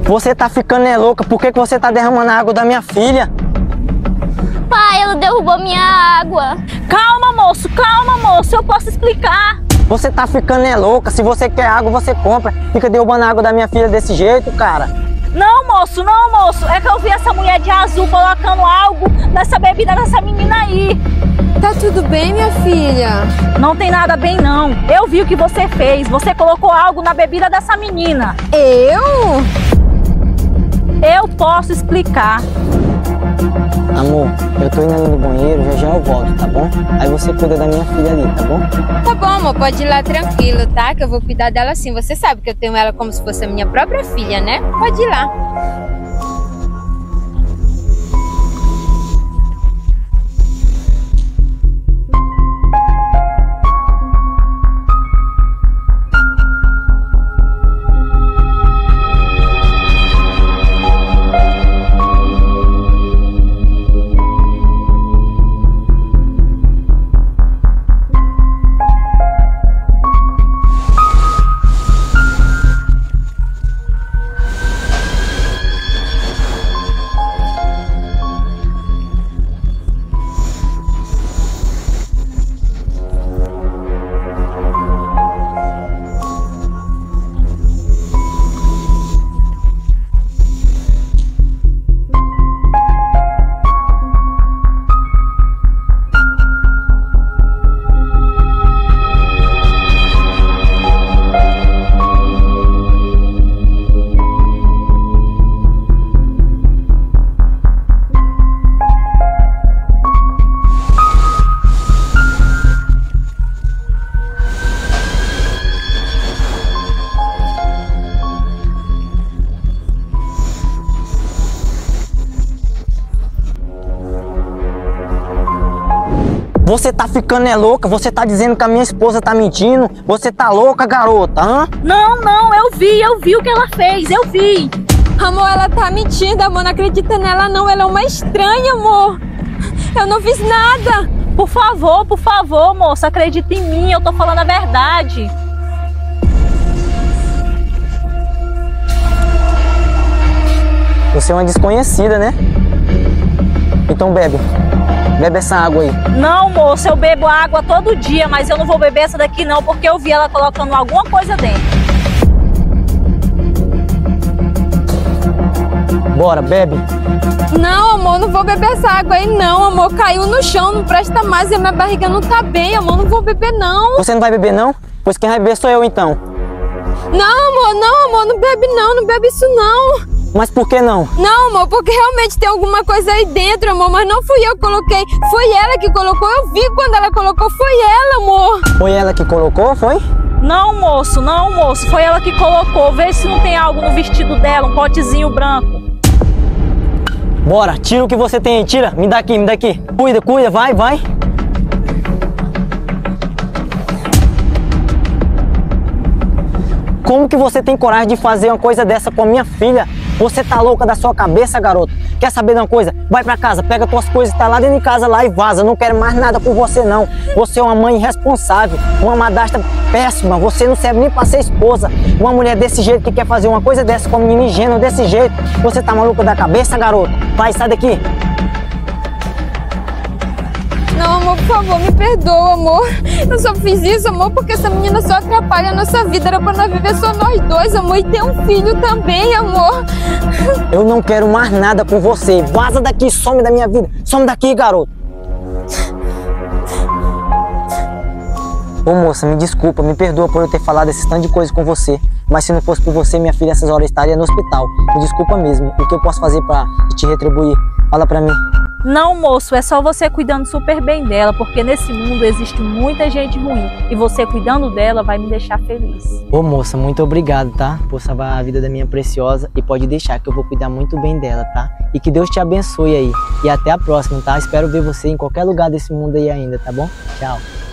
Você tá ficando louca, por que você tá derramando a água da minha filha? Pai, ela derrubou minha água. Calma, moço, eu posso explicar. Você tá ficando louca, se você quer água, você compra. Fica derrubando a água da minha filha desse jeito, cara. Não, moço, é que eu vi essa mulher de azul colocando algo nessa bebida dessa menina aí. Tá tudo bem, minha filha? Não tem nada bem, não. Eu vi o que você fez. Você colocou algo na bebida dessa menina. Eu? Eu posso explicar. Amor, eu tô indo ali no banheiro, já eu volto, tá bom? Aí você cuida da minha filha ali, tá bom? Tá bom, amor, pode ir lá tranquilo, tá? Que eu vou cuidar dela sim. Você sabe que eu tenho ela como se fosse a minha própria filha, né? Pode ir lá. Você tá ficando louca, você tá dizendo que a minha esposa tá mentindo. Você tá louca, garota, hã? Não, eu vi o que ela fez, eu vi. Amor, ela tá mentindo, amor, não acredita nela não, ela é uma estranha, amor. Eu não fiz nada. Por favor, moça, acredita em mim, eu tô falando a verdade. Você é uma desconhecida, né? Então bebe essa água aí. Não, moça, eu bebo água todo dia, mas eu não vou beber essa daqui não, porque eu vi ela colocando alguma coisa dentro. Bora, bebe. Não, amor, não vou beber essa água aí não, amor. Caiu no chão, não presta mais e a minha barriga não tá bem, amor. Não vou beber não. Você não vai beber não? Pois quem vai beber sou eu então. Não, amor, não bebe não, não bebe isso não. Mas por que não? Não, amor, porque realmente tem alguma coisa aí dentro, amor, mas não fui eu que coloquei. Foi ela que colocou, eu vi quando ela colocou, foi ela, amor. Foi ela que colocou, foi? Não, moço, foi ela que colocou. Vê se não tem algo no vestido dela, um potezinho branco. Bora, tira o que você tem aí, tira. Me dá aqui. Cuida, vai. Como que você tem coragem de fazer uma coisa dessa com a minha filha? Você tá louca da sua cabeça, garoto? Quer saber de uma coisa? Vai pra casa, pega tuas coisas, tá lá dentro de casa lá e vaza. Não quero mais nada com você não. Você é uma mãe irresponsável, uma madrasta péssima. Você não serve nem pra ser esposa. Uma mulher desse jeito que quer fazer uma coisa dessa com a menina ingênua desse jeito. Você tá maluca da cabeça, garoto? Vai, sai daqui. Não, amor, por favor, me perdoa, amor. Eu só fiz isso, amor, porque essa menina só atrapalha a nossa vida. Era pra nós viver só nós dois, amor, e ter um filho também, amor. Eu não quero mais nada com você. Vaza daqui, some da minha vida. Some daqui, garoto. Ô moça, me desculpa, me perdoa por eu ter falado esse tanto de coisa com você. Mas se não fosse por você, minha filha essas horas estaria no hospital. Me desculpa mesmo. O que eu posso fazer pra te retribuir? Fala pra mim. Não, moço, é só você cuidando super bem dela, porque nesse mundo existe muita gente ruim. E você cuidando dela vai me deixar feliz. Ô moça, muito obrigado, tá? Por salvar a vida da minha preciosa. E pode deixar que eu vou cuidar muito bem dela, tá? E que Deus te abençoe aí. E até a próxima, tá? Espero ver você em qualquer lugar desse mundo aí ainda, tá bom? Tchau.